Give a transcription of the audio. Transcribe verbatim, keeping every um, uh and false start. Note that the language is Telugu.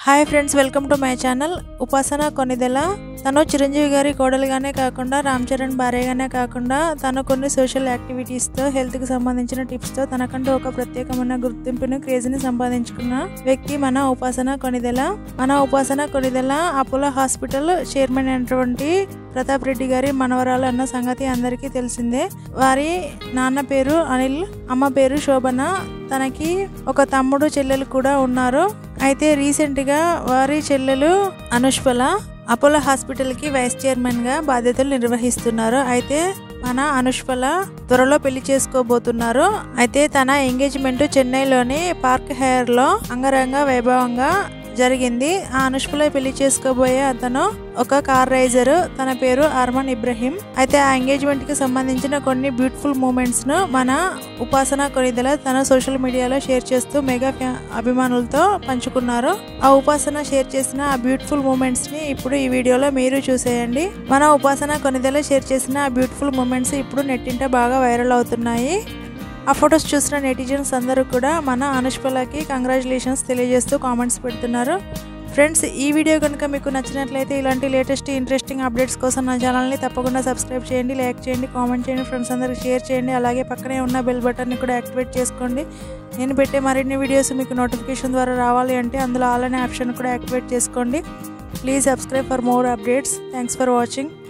Hi friends, welcome to my channel. Upasana Konidela తను చిరంజీవి గారి కోడలుగానే కాకుండా రామ్ చరణ్ భార్యగానే కాకుండా తను కొన్ని సోషల్ యాక్టివిటీస్ తో హెల్త్ కి సంబంధించిన టిప్స్ తో తనకంటూ ఒక ప్రత్యేకమైన గుర్తింపును క్రేజ్ ని సంపాదించుకున్న వ్యక్తి మన ఉపాసన కొనిదెల। మన ఉపాసన కొనిదెల అపోలో హాస్పిటల్ చైర్మన్ అయినటువంటి ప్రతాప్ రెడ్డి గారి మనవరాలు అన్న సంగతి అందరికీ తెలిసిందే। వారి నాన్న పేరు అనిల్, అమ్మ పేరు శోభన। తనకి ఒక తమ్ముడు చెల్లెలు కూడా ఉన్నారు। అయితే రీసెంట్ గా వారి చెల్లెలు అనుష్పల అపోలో హాస్పిటల్ కి వైస్ చైర్మన్ గా బాధ్యతలు నిర్వహిస్తున్నారు। అయితే మన అనుష్పల త్వరలో పెళ్లి చేసుకోబోతున్నారు। అయితే తన ఎంగేజ్మెంట్ చెన్నైలోని పార్క్ హెయిర్ లో అంగరంగ వైభవంగా జరిగింది। ఆ అనుష్పల పెళ్లి చేసుకోబోయే అతను ఒక కార్ రైజర్, తన పేరు అర్మాన్ ఇబ్రహీం। అయితే ఆ ఎంగేజ్మెంట్ కి సంబంధించిన కొన్ని బ్యూటిఫుల్ మూమెంట్స్ ను మన ఉపాసన కొనిదెల తన సోషల్ మీడియాలో షేర్ చేస్తూ మెగా అభిమానులతో పంచుకున్నారు। ఆ ఉపాసన షేర్ చేసిన ఆ బ్యూటిఫుల్ మూమెంట్స్ ని ఇప్పుడు ఈ వీడియోలో మీరు చూసేయండి। మన ఉపాసన కొనిదెల షేర్ చేసిన ఆ బ్యూటిఫుల్ మూమెంట్స్ ఇప్పుడు నెట్టింట బాగా వైరల్ అవుతున్నాయి। ఆ ఫొటోస్ చూసిన నెటిజన్స్ అందరూ కూడా మన అనుష్పలకి కంగ్రాచులేషన్స్ తెలియజేస్తూ కామెంట్స్ పెడుతున్నారు। ఫ్రెండ్స్, ఈ వీడియో కనుక మీకు నచ్చినట్లయితే ఇలాంటి లేటెస్ట్ ఇంట్రెస్టింగ్ అప్డేట్స్ కోసం నా ఛానల్ని తప్పకుండా సబ్స్క్రైబ్ చేయండి, లైక్ చేయండి, కామెంట్ చేయండి, ఫ్రెండ్స్ అందరికి షేర్ చేయండి। అలాగే పక్కనే ఉన్న బెల్ బటన్ని కూడా యాక్టివేట్ చేసుకోండి। నేను పెట్టే మరిన్ని వీడియోస్ మీకు నోటిఫికేషన్ ద్వారా రావాలి అంటే అందులో ఆల్ అనే ఆప్షన్ కూడా యాక్టివేట్ చేసుకోండి। Please subscribe for more updates. Thanks for watching.